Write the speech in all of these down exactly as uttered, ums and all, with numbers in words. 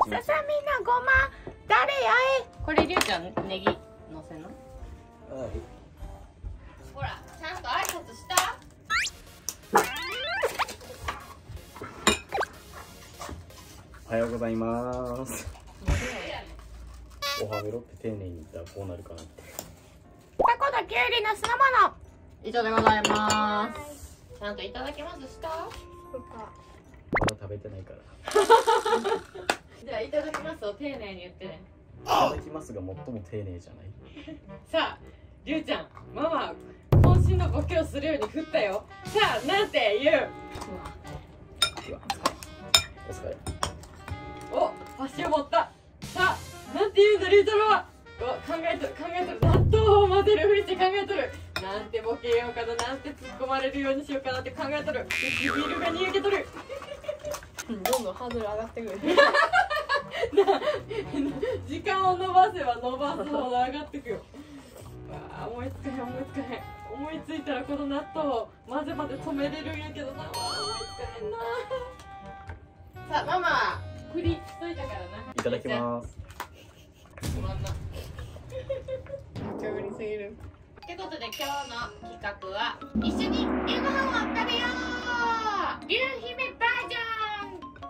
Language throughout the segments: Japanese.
ささみのごま誰やえ。これりゅうちゃんネギのせな。 はい。 ほらちゃんと挨拶した。 おはようございます。おはべろって丁寧に言ったらこうなるかなって。 タコときゅうりの酢の物以上でございます。ちゃんといただきますした。 まだ食べてないから。 じゃあいただきますを丁寧に言ってね。 いただきますが最も丁寧じゃない。 さありゅうちゃんママ渾身のボケをするように振ったよ。さあなんて言う。 うわお疲れ。 お足を持った。さあなんて言うんだりゅう太郎は。お考えとる考えとる。納豆を混ぜるふりして考えとる。なんてボケようかな、なんて突っ込まれるようにしようかなって考えとる。唇がにやけとる。 どんどんハードル上がってくる。 時間を伸ばせば伸ばすほど上がってくよ。わあ思いつかへん思いつかへん。思いついたらこの納豆を混ぜ混ぜ止めれるんやけどな。わあ思いつかへんな。さあママ振りしといたからな。 いただきます。 つまんな。 めっちゃ売りすぎる。 ってことで今日の企画は一緒に夕ご飯を食べよう。龍姫バージョンパ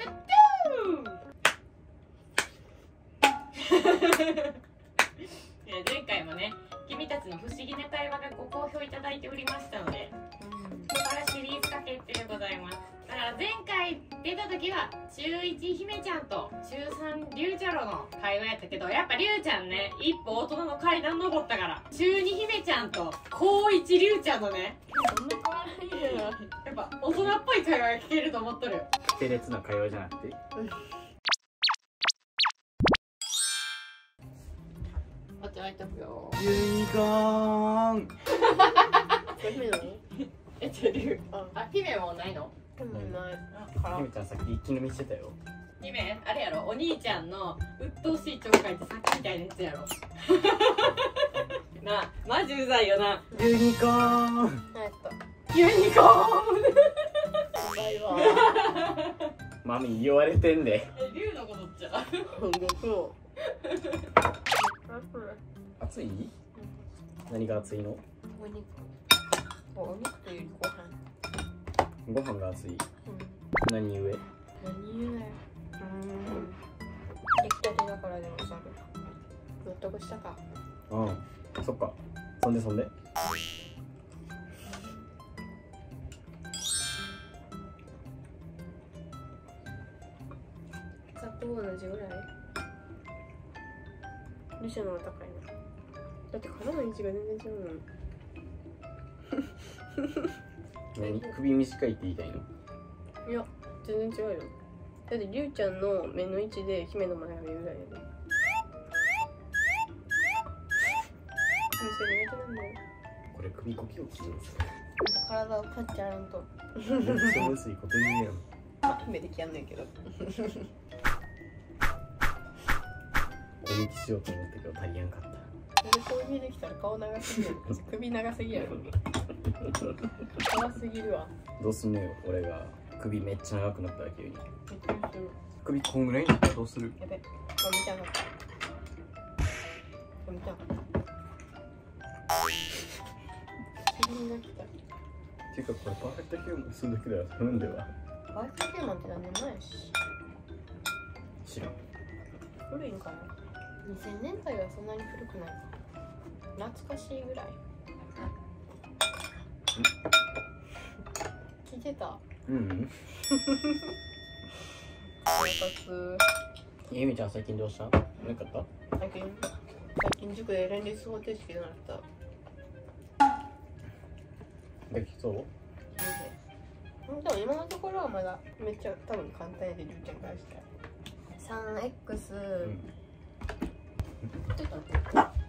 ートツー。前回もね君たちの不思議な会話がご好評いただいておりましたので、ここからシリーズ化決定でございます。だから前回出た時は中いち姫ちゃんと中さんりゅうちゃろの会話やったけど、やっぱりゅうちゃんね一歩大人の階段登ったから、中に姫ちゃんと高いちりゅうちゃんのねそんな変わらないよな。 やっぱ大人っぽい会話が聞けると思っとる。 低劣な会話じゃなくて、 お茶置いとくよ。 ユニコーン。 これ姫なの？ えちょりゅうあ、 あ姫もないの？ 姫ない。 ひめちゃんさっき一気飲みしてたよ。 姫あれやろ、お兄ちゃんの鬱陶しいちょっかいってさっきみたいなやつやろ。なあマジうざいよな。 ユニコーン。 あやった。 ユニコーン。 バイバマミ言われてんで。 え龍のことっちゃ。 イ。ご苦熱い？何が熱いの？ お肉。お肉というよりご飯。 ご飯が熱い。 うん。 何故？ 何言うなよ。うん。出来たてだからでもさ。納得したか。 うん。そっか。そんでそんで。 砂糖同じぐらい。ルシャの方が高いな。だって体の位置が全然違うの。 何？首短いって言いたいの？ いや、全然違うよ。だってりゅうちゃんの目の位置で姫の前が見るぐらいやで。それ苦手なんだよ。 これ首こきを切るんですか？ 体をパッチャらんと。 めっちゃむずいこと言うやん。 まあ、姫できやんねんけど。 お抜きしようと思ったけど足りやんかった。 なんでこう見えてきたら顔長すぎる。首長すぎやろ。長すぎるわ。 どうすんのよ、俺が首めっちゃ長くなったら急に。 めっちゃ言ってる。 首こんぐらいになったらどうする？ やべ。あ、見たかった。見たかった。首になった。 ていうかこれパーフェクトヒューマンするだけでは頼んでは。 バイクヒューマンって何年前やし。 知らん。 古いんかな。にせんねんだいはそんなに古くないか。懐かしいぐらい。聞いてた。 うんうん腹立つ。 ゆみちゃん最近どうした？なかった？ 最近最近塾で連立方程式で習った。 できそう？ でも今のところはまだめっちゃ多分簡単やでりゅうちゃんからしたら さんエックス、うん、ちょっと待って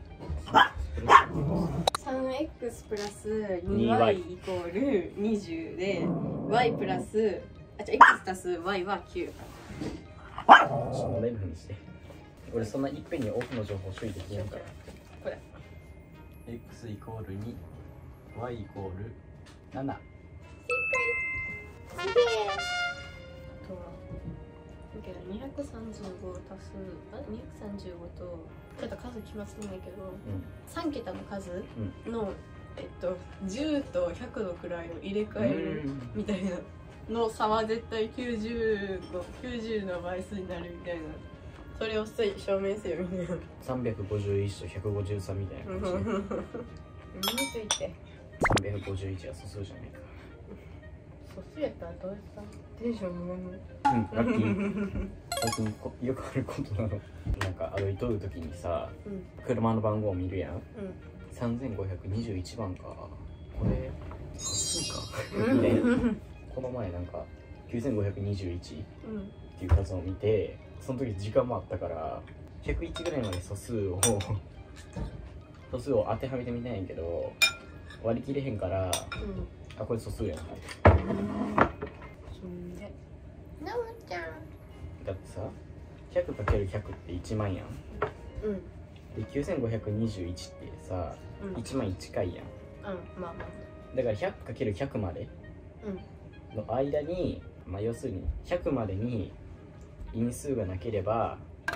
さんエックス プラス にワイ イコールにじゅうで y プラスあ、じゃ x 足す y はきゅう。 ちょっとモデルにして。俺そんないっぺんに多くの情報処理できないから。 これ x イコールに y イコールなな。 正解。すげえ。 けどにひゃくさんじゅうご足すあにひゃくさんじゅうごとちょっと数決まってないけど、 うんさん桁の数の、えっとじゅうとひゃくの位を入れ替えるみたいなの差は絶対きゅうじゅうのきゅうじゅうの倍数になるみたいな、それを証明せよみたいな。 さんびゃくごじゅういちとひゃくごじゅうさんみたいな感じでむずいって。 さんびゃくごじゅういちは素数じゃないか。 素数やったらどうやったテンションもうん、ラッキー。最近こよくあることなの。なんか歩いとるときにさ、 うん、 車の番号を見るやん。 うん、 さんぜんごひゃくにじゅういちばんか。これ素数かみたいな。この前なんかきゅうせんごひゃくにじゅういちっていう数を見て、その時時間もあったからひゃくいちぐらいまで素数を素数を当てはめてみたんやけど割り切れへんから、 うん、 あ、これ素数やな。 そんでなおちゃんだってさ ひゃくかけるひゃく っていちまんやん。 うんで きゅうせんごひゃくにじゅういち ってさ、 うん、 いちまんいちかいやん。 うん、まあまあだから ひゃくかけるひゃく までうんの間に、まあ要するにひゃくまでに因数がなければ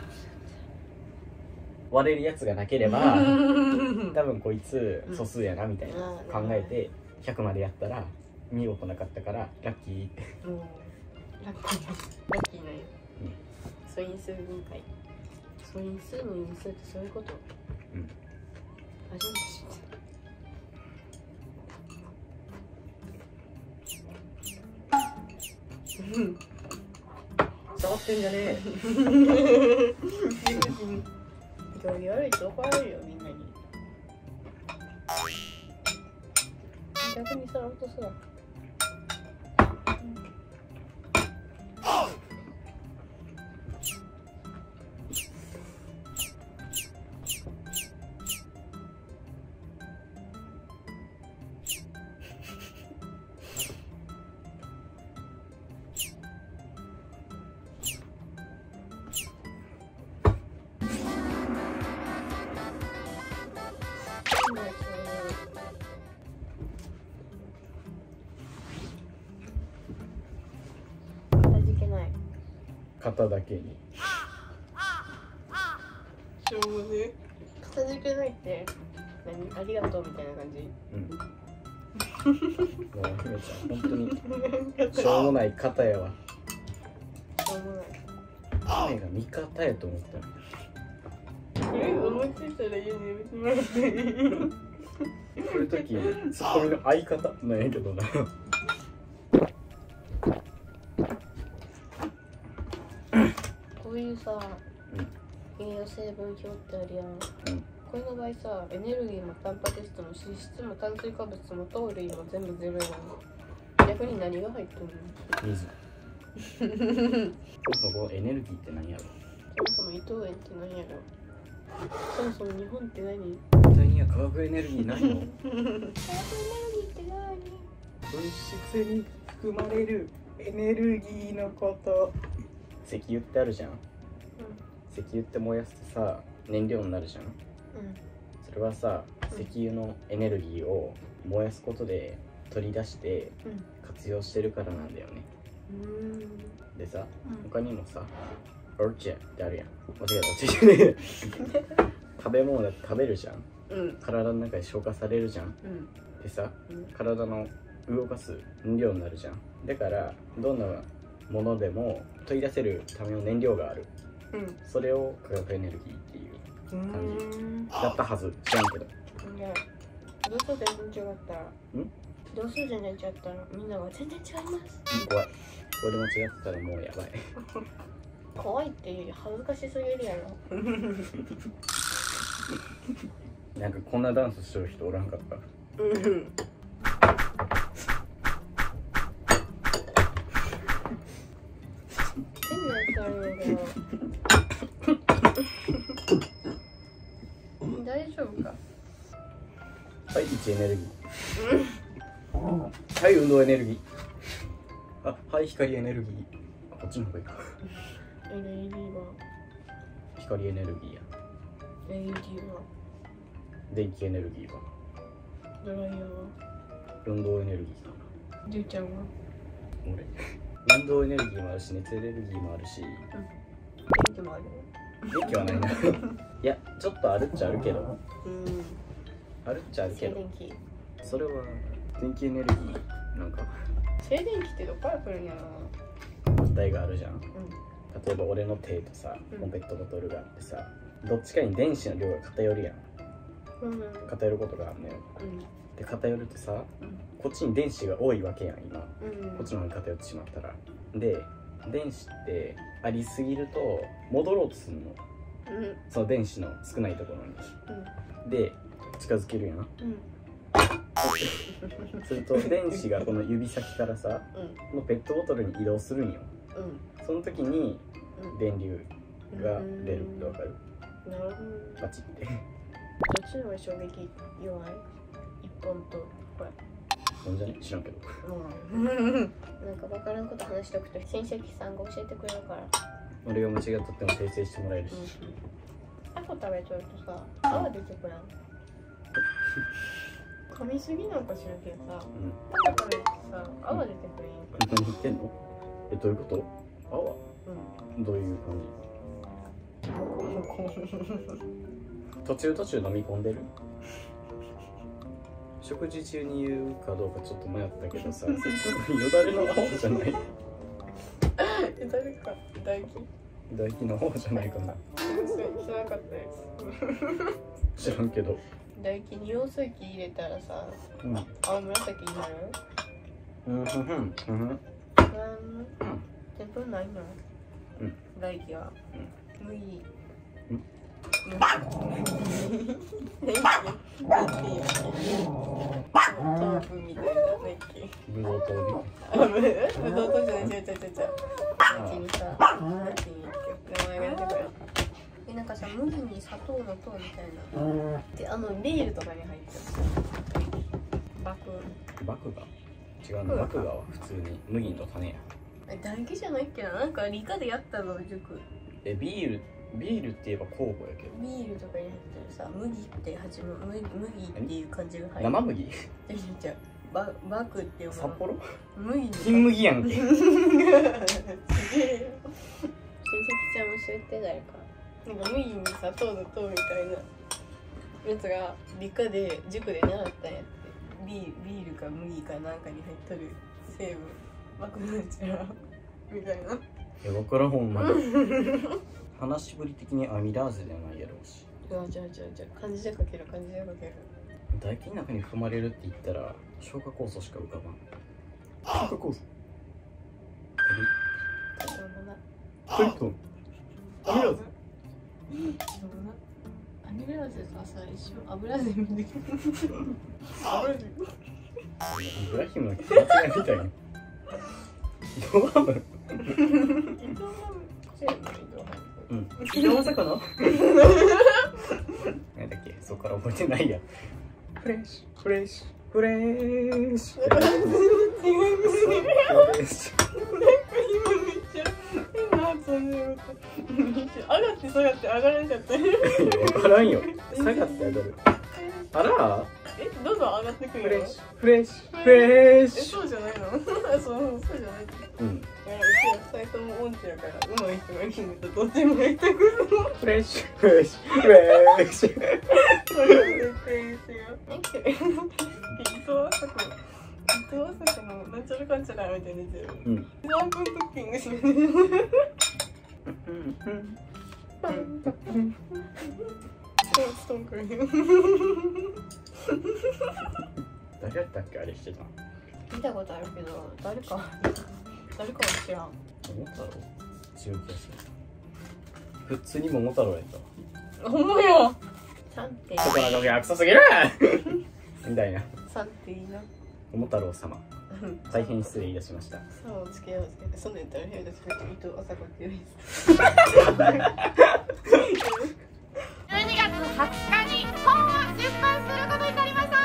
割れるやつがなければ多分こいつ素数やなみたいな考えてひゃくまでやったら見事なかったからラッキーって。 もうラッキーラッキーなんよ、うん、素因数分解素因数の因数ってそういうこと、 うん、 初めて知ったうん触ってんじゃねえ。 行儀悪いと怒られるよみんなに。逆に触るとさ、 肩だけにしょうもね。片付けないって何ありがとうみたいな感じ。 うんもうひめちゃん本当にしょうもない肩やわ。 しょうもない。 姫が味方やと思ったの。 これ思いついたら家にやめてもらっていい？ こういう時ツッコミの相方なんやけどな。 こういうさ、 うん、 栄養成分表ってあるやん、うん、これの場合さ、エネルギーもタンパク質も脂質も炭水化物も糖類も全部ゼロやの。逆に何が入ってんの？ 水。そもそもエネルギーって何やろ。 そもそも伊藤園って何やろ。そもそも日本って何？ 絶対には化学エネルギーないの？化学エネルギーって何？ 物質に含まれるエネルギーのこと。石油ってあるじゃん、うん、石油って燃やすとさ燃料になるじゃん、うん、それはさ、うん、石油のエネルギーを燃やすことで取り出して活用してるからなんだよね、うん、でさ、うん、他にもさオルチェってあるやん。間違えた食べ物だって食べるじゃん、うん、体の中で消化されるじゃん、うん、でさ、うん、体の動かす燃料になるじゃん。だからどんなものでも取り出せるための燃料がある、うん、それを化学エネルギーっていう感じだったはず。知らんけど。 いや、どうする全然違ったらんどうする全然違ったらみんなが全然違います。 怖い。これで間違ってたらもうやばい。 怖いっていう恥ずかしすぎるやろ。 なんかこんなダンスしてる人おらんかった。うん。 大丈夫か。 はい、いちエネルギー。はい、運動エネルギー。あ、はい、光エネルギー。こっちの方がいいか。 エルイーディー は光エネルギーや。 エルイーディー は電気エネルギーは。 ドライヤーは運動エネルギーかな。りゅうちゃんは俺運動エネルギーもあるし熱エネルギーもあるし、 電気もある。 電気はないな。いやちょっとあるっちゃあるけど、 うん。 あるっちゃあるけど、 静電気。 それは電気エネルギーなんか静電気ってどっから来るんやろな。 物体があるじゃん。 うん。 例えば俺の手とさ、 うんペットボトルがあってさ、どっちかに電子の量が偏るやん。 うん。 偏ることがあるのよ。 うん。 で偏るってさ、 うん。 こっちに電子が多いわけやん今。 うん。 こっちの方に偏ってしまったら。で電子ってありすぎると戻ろうとするの。 うん。 その電子の少ないところに。 うん。 で近づけるやん。 うん。 すると電子がこの指先からさ、このペットボトルに移動するんよ。 うん。 その時に電流が出るってわかる？ なるほど。 バチって。 どっちの方が衝撃弱い？一本とこれ。 なんじゃね？知らんけど。 うん。なんか分からんこと話しておくと親戚さんが教えてくれるから。 俺が間違っとっても訂正してもらえるし。 タコ食べとるとさ、泡出てくらん。噛みすぎなんか知らんけどさ、タコ食べるとさ、泡出てくるんやんか。 何言ってんの？え、どういうこと？泡？ うん。 どういう感じ？途中途中飲み込んでる？食事中に言うかどうかちょっと迷ったけどさ、よだれの泡じゃない？ よだれか、唾液？ 唾液の方じゃないかな。 知らなかったです。 知らんけど。 唾液に尿水器入れたらさ、 うん。 青紫になる？ うんふんふんふん。うん。 テンプないの？ うん。 唾液は。 うん。 麦。 うん。 豆腐みたいなね。 ぶどう糖ね。 あ、ぶどう糖じゃない、違う違う違う違う。口にさ、何て言うんやっけ、名前が出てこない。え、なんかさ、麦に砂糖の糖みたいな。で、あのビールとかに入ってる。バク。 バクが。違うの、バクガは普通に麦の種や。 え、唾液じゃないっけな、なんか理科でやったぞ、塾。 え、ビール、ビールって言えば酵母やけど。 ビールとかに入ってるさ、麦って始まる、麦、麦っていう感じが入る。 生麦？ じゃあ、バ、バクっていうの。 札幌？ 麦に。 金麦やんけ。 すげえ。親戚ちゃん教えて、誰か。なんか麦に砂糖の糖みたいなやつが理科で塾で習ったんやって。ビール、ビールか麦かなんかに入っとる成分バクなんちゃらみたいな。 いや、分からんほんまに。話しぶり的にアミラーゼじゃないやろうし。 あ、じゃあじゃあじゃあ漢字で書ける、漢字で書ける。 唾液の中に含まれるって言ったら消化酵素しか浮かばん。消化酵素。トリプトン。アミラーゼ。 アミラーゼとさ、一緒油で見てくる。油で。 イブラヒムの気持ちがみたいな。伊藤ハム。 伊藤ハム。 うん。伊藤まさかの。何だっけ、そこから覚えてないや。フレッシュ、フレッシュ、フレッシュ。フレッシュ。 上がって下がって上がらんかった。 分からんよ。下がって上がる。あら？ え、どんどん上がってくるよ。 フレッシュ、フレッシュ、フレッシュ。 え、そうじゃないの？そう、そうじゃない。 うん。 いや、うちはふたりとも音痴やから、上手い人が決めたどっちもやりたくるの。 フレッシュ、フレッシュ、フレッシュ。 それでクレイジーよ。え、それ。伊藤麻子。伊藤麻子のなんちゃらかんちゃらみたいなやつよ。 うん。 何分クッキングしない。ストンクリーム。 誰だったっけ、あれしてた。 見たことあるけど、誰か誰かは知らん。 桃太郎？違う気がする。普通に桃太郎やったわ。 ほんまや。さんってそこなんか逆さすぎるみたいな。 さんっていいな。 桃太郎様。大変失礼いたしました。 さあ、お付き合いをつけて、そんなんやったら部屋で作って伊藤麻子って言うんです。 じゅうにがつはつかに本を出版することになりました。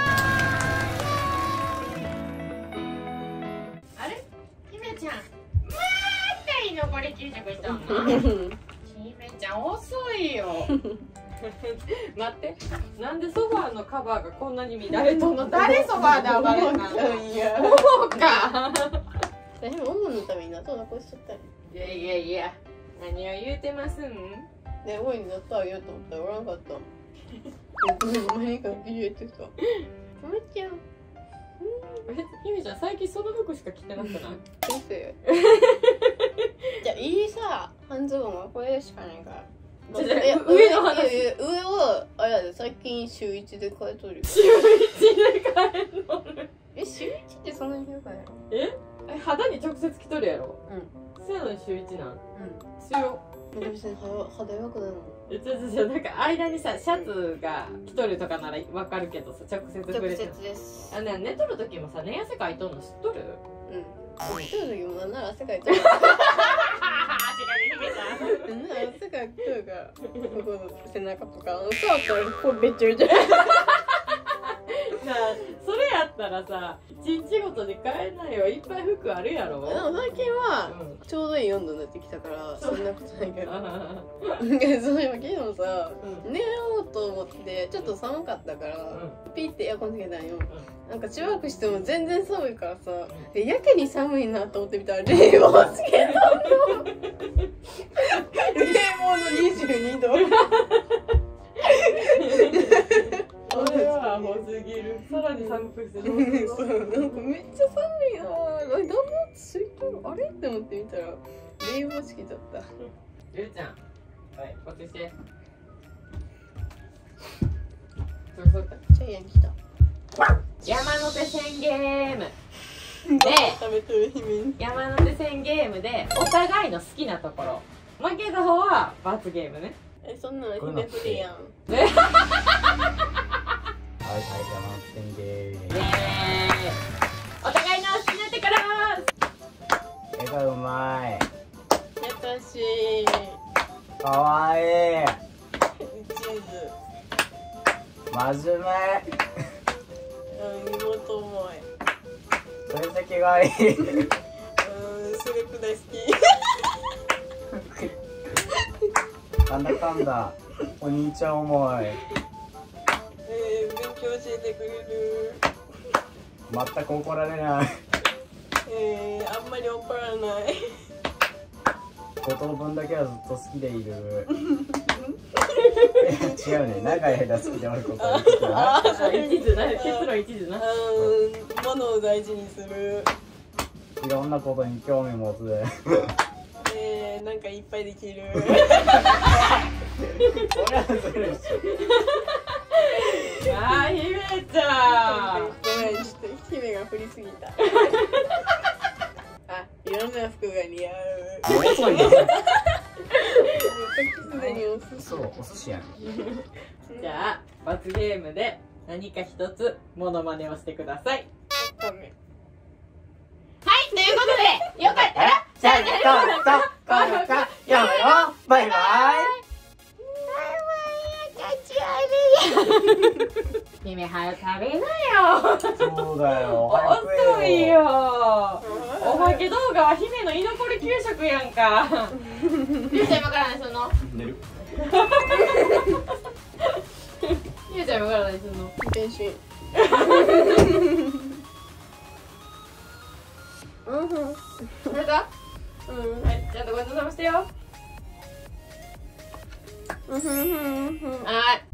あれ？姫ちゃん、また居残り休職したの？姫ちゃん遅いよ。 待って、なんでソファーのカバーがこんなに乱れとんの？ 誰ソファーで暴れたの？ いや、 そうか。 私もオムのために納豆残しちゃったよ。 いやいやいや、何を言うてますん。 で、オムに納豆あげようと思ったらおらんかった。何か入れてた。おめっちゃん。 え、ひめちゃん最近その服しか着てなくない？ 先生。じゃあいいさ、半ズボンはこれしかないから。 じゃじゃ上の話。 いやいや上はあれやで、最近週一で買えとるよ。 週一で買えんの？ え、週一ってそんなに広かないの？ え？え、肌に直接着とるやろ？ うん。 そうやのに週一なん？ うん。 強。 別に肌肌弱くないの。 え、ちょちょちょ、なんか間にさ、シャツが着とるとかならわかるけどさ、直接触れて直接です。 あ、ね、寝とる時もさ、寝汗かいとんの知っとる？ うん。寝とる時もなんなら汗かいとる。 違う、ひめさん。 なんなら汗かいとるから、ここ背中とか、そうったらこうべっちゃべちゃ。 なあ、それやったらさ、一日ごとに買えないよ。いっぱい服あるやろ。 でも最近はうんちょうどいいよんどになってきたからそんなことないけど。 あそういえば昨日さ、 うん寝ようと思ってちょっと寒かったから、ピッてエアコンつけたんよ。なんかしばらくしても全然寒いからさ、でやけに寒いなと思ってみたら冷房つけたの。冷房のにじゅうにど。 これはアホすぎる。さらに寒くしてどうするの？ そう、なんかめっちゃ寒いなぁ。暖房ついてるあれって思ってみたら冷房つけちゃった。 ゆうちゃん、はい、こっちして。そうそう。 ジャイアン来た。 山手線ゲームで、 食べとる姫に。 山手線ゲームでお互いの好きなところ、負けた方は罰ゲームね。 え、そんなの姫プリやん。 はいはい、山手線ゲーム。 イエーイ。お互いの好きなところ。 絵がうまい。 優しい。 かわいい。 チーズ。 真面うん、妹思い。 目。成績がいい。 うん、数学大好き。 なんだかんだ。お兄ちゃん思い。 えー、勉強教えてくれる。 全く怒られない。 えー、あんまり怒らない。 五等分だけはずっと好きでいる。違うね、長い間好きでおることは好きだな。 あ、一途な、結論一途な。 うん、物を大事にする。 いろんなことに興味持つ。 えー、なんかいっぱいできる。 それはずるいっしょ。 あー、ひめちゃん。 ごめん、ちょっと姫が振りすぎた。あ、いろんな服が似合う。 遅いね。 すでにお寿司。 そう、お寿司やん。 じゃあ、罰ゲームで何か一つモノマネをしてください。 ダメ。 はい、ということで、よかったら、 チャンネル登録と高評価、やめろ。バイバイ。 姫、早く食べなよ。 そうだよ。早く食遅いえよ。 よ。おまけ動画は姫の居残り給食やんか。ゆうちゃん今から何すんの？ 寝る。 ゆうちゃん今から何すんの？ 練習。うんふん。 これか？ うん。 はい、ちゃんとごちそうさましてよ。 うんふんふんふん。 はい。